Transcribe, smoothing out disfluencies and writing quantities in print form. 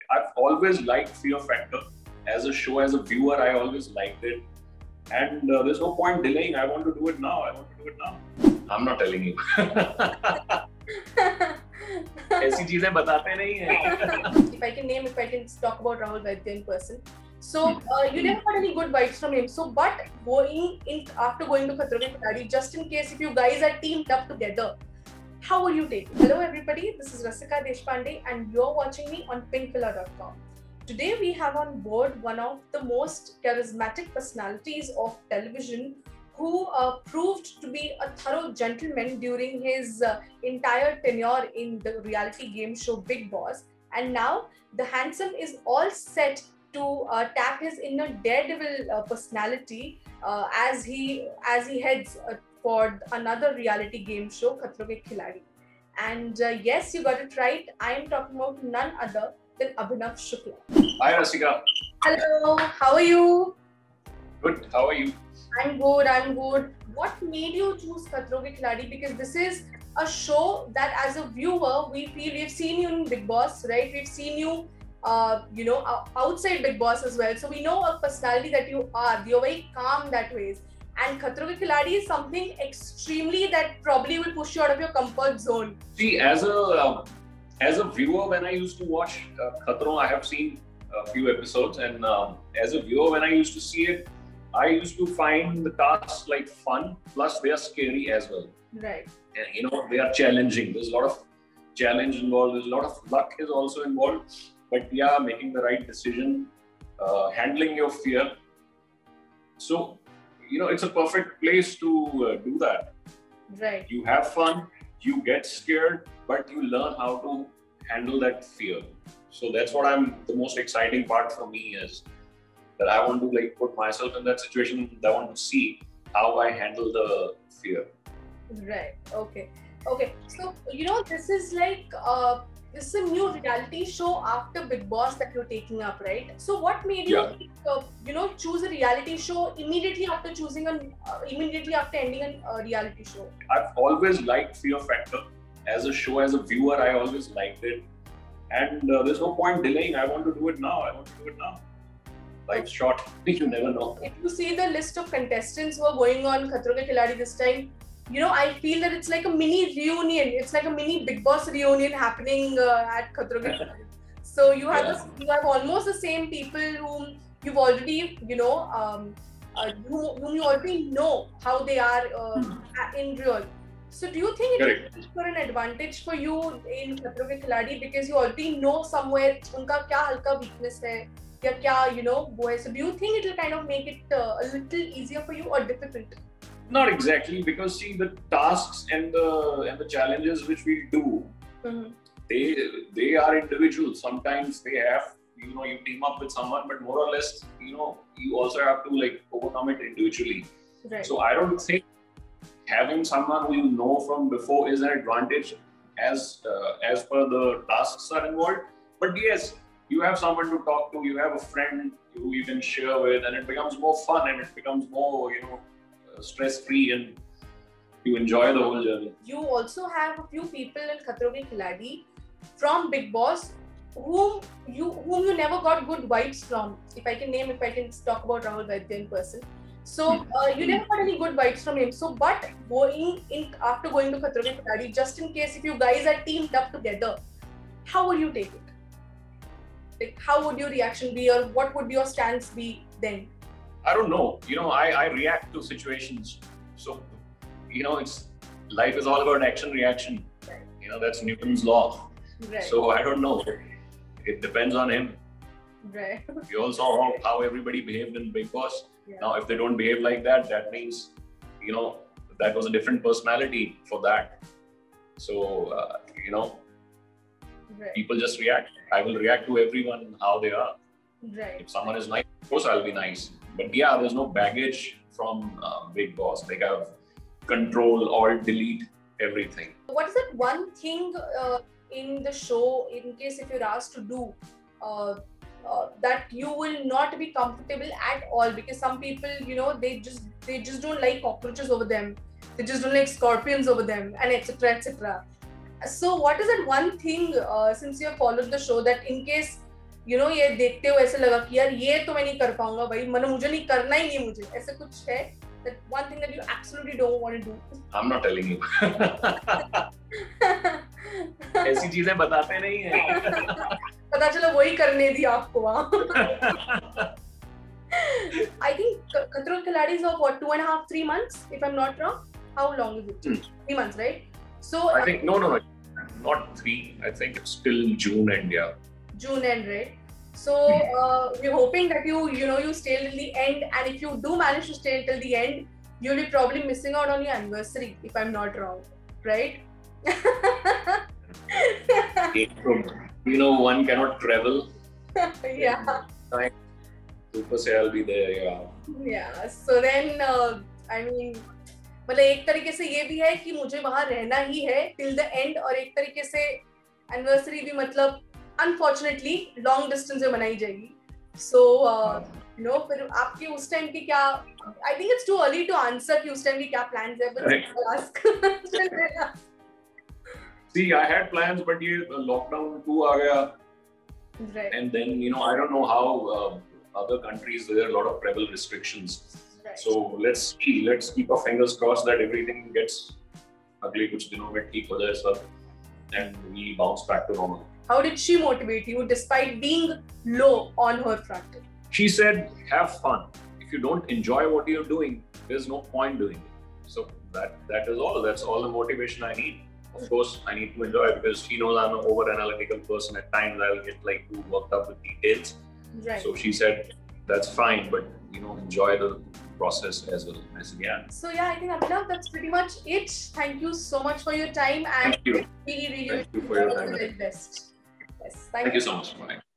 I've always liked Fear Factor. As a show, as a viewer, I always liked it. And there's no point delaying. I want to do it now. I want to do it now. I'm not telling you. ऐसी चीजें बताते नहीं हैं. If I can talk about Rahul Vaidya in person. So you never got any good vibes from him. So, but after going to Khatron Ke Khiladi, just in case if you guys are teamed up together, how will you take it? Hello everybody, this is Rasika Deshpande and you're watching me on pinkvilla.com. Today we have on board one of the most charismatic personalities of television who proved to be a thorough gentleman during his entire tenure in the reality game show Bigg Boss. And now the handsome is all set to tap his inner daredevil personality as he heads for another reality game show, Khatron Ke Khiladi. And yes, you got it right. I am talking about none other than Abhinav Shukla. Hi Rasika. Hello, how are you? Good, how are you? I'm good. What made you choose Khatron Ke Khiladi? Because this is a show that as a viewer, we feel we've seen you in Bigg Boss, right? We've seen you, outside Bigg Boss as well. So we know a personality that you are. You're very calm that way. And Khatron Ke Khiladi is something extremely that probably will push you out of your comfort zone. See, as a viewer, when I used to watch Khatron, I have seen a few episodes, and as a viewer, when I used to see it, I used to find the tasks like fun, plus they are scary as well. Right. And they are challenging. There's a lot of challenge involved. There's a lot of luck is also involved. But yeah, making the right decision, handling your fear. So, it's a perfect place to do that. Right. You have fun, you get scared, but you learn how to handle that fear. So that's what the most exciting part for me is that I want to put myself in that situation. I want to see how I handle the fear. Right. Okay. So, this is this is a new reality show after Bigg Boss that you're taking up, right? So what made you, choose a reality show immediately after ending a reality show? I've always liked Fear Factor. As a show, as a viewer, I always liked it. And there's no point delaying. I want to do it now. Life's short. You never know. If you see the list of contestants who are going on Khatron Ke Khiladi this time, I feel that it's like a mini reunion. It's like a mini Bigg Boss reunion happening at Khatron Ke Khiladi. So you have almost the same people whom you've already, whom you already know how they are in real. So do you think it is for an advantage for you in Khatron Ke Khiladi because you already know somewhere unka kya halka weakness hai ya kya wo hai? So do you think it will kind of make it a little easier for you or difficult? Not exactly, because see, the tasks and the challenges which we do, they are individual. Sometimes they have, you team up with someone, but more or less, you also have to overcome it individually. Right. So I don't think having someone who you know from before is an advantage as per the tasks are involved. But yes, you have someone to talk to, you have a friend who you can share with, and it becomes more fun and it becomes more, stress-free, and you enjoy the whole journey. You also have a few people in Khatron Ke Khiladi from Bigg Boss whom you never got good vibes from. If I can talk about Rahul Vaidya in person. So you never got any good vibes from him. So, but after going to Khatron Ke Khiladi, just in case if you guys are teamed up together, how would you take it? How would your reaction be, or what would your stance be then? I don't know. I react to situations. So, life is all about action reaction. Right. That's Newton's law. Right. So I don't know. It depends on him. Right. You all saw how everybody behaved in Bigg Boss. Yeah. Now, if they don't behave like that, that means, that was a different personality for that. So, right. People just react. I will react to everyone how they are. Right. If someone is nice, of course I'll be nice. But yeah, there's no baggage from Bigg Boss. They have control or delete everything. What is that one thing in the show, in case if you're asked to do, that you will not be comfortable at all? Because some people, they just don't like cockroaches over them. They just don't like scorpions over them, and etc. etc. So what is that one thing, since you have followed the show, that in case you know, ये देखते हुए ऐसे लगा कि यार ये तो मैं नहीं कर पाऊंगा भाई, मतलब मुझे नहीं करना ही नहीं, मुझे ऐसे कुछ है that one thing that you absolutely don't want to do? I'm not telling you. ऐसी चीजें बताते नहीं हैं. पता चला वही करने दी आपको वहाँ. I think Khatron Ke Khiladi is of what, 2.5-3 months, if I'm not wrong. How long is it? 3 months, right? So I think no, not 3. I think it's till June end, yeah. June end, right? So we're hoping that you stay till the end, and if you do manage to stay till the end, you'll be probably missing out on your anniversary, if I'm not wrong, right? You know, one cannot travel. Yeah. Super say I'll be there, yeah. Yeah. So then, I mean, मतलब एक तरीके से ये भी है कि मुझे वहाँ रहना ही है till the end, और एक तरीके से anniversary भी मतलब unfortunately long distance में मनाई जाएगी. So फिर आपके उस टाइम की क्या, I think it's too early to answer कि उस टाइम की क्या plans है, but ask. See, I had plans, but ये lockdown 2 आ गया. Right. And then, I don't know how other countries, there are a lot of travel restrictions. Right. So let's see. Let's keep our fingers crossed that everything gets अगले कुछ दिनों में ठीक हो जाए सब, and we bounce back to normal. How did she motivate you despite being low on her front? She said, have fun. If you don't enjoy what you're doing, there's no point doing it. So that is all. That's all the motivation I need. Of course, I need to enjoy it because she knows I'm an over-analytical person. At times, I'll get too worked up with details. Right. So she said, that's fine, but enjoy the process as well. I said, yeah. So yeah, I think Abhinav, that's pretty much it. Thank you so much for your time, and thank you. Really Thank you for your time. Best. Yes, thank you so much. Bye.